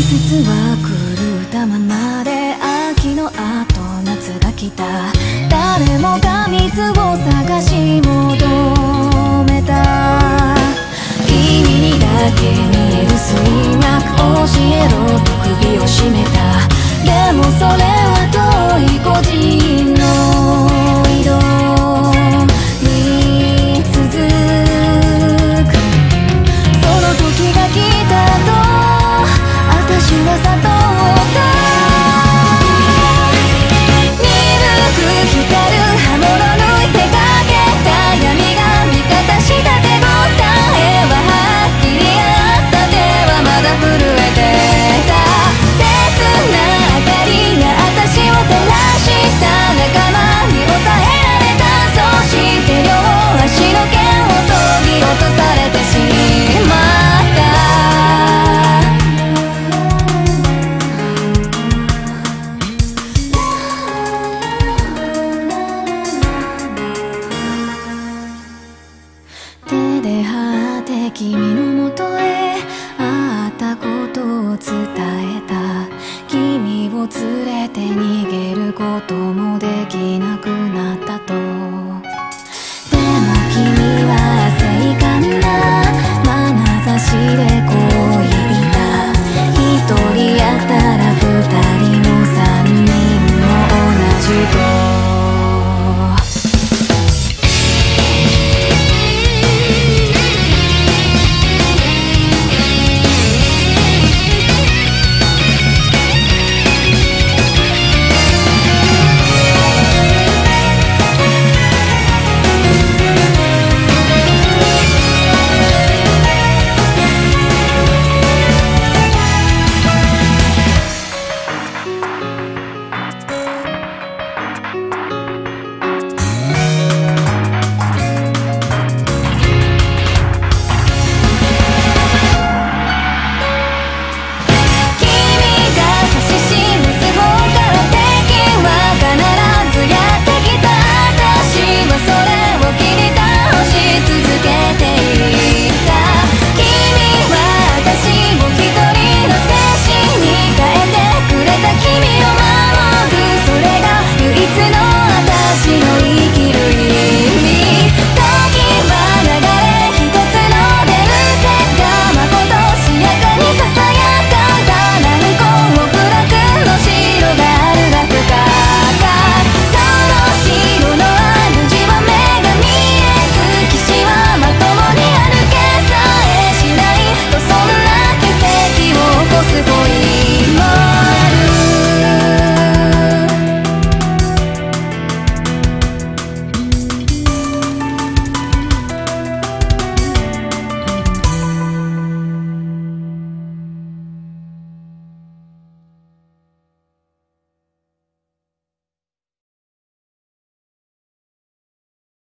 節は狂ったままで秋の後夏が来た。誰もが水を探し求めた。君にだけ見える水脈教えろと首を絞めた。でもそれは遠い個人の移動に続く。その時が来たと私は悟った。鈍く光る刃物抜いてかけた闇が味方した手応えははっきりあった。手はまだ震えてた。切な明かりが私を照らした仲間に抑えられた。そして両足の剣をそぎ落とされてしまった。手で張って君のもとへあったことを伝えた。君を連れて逃げることも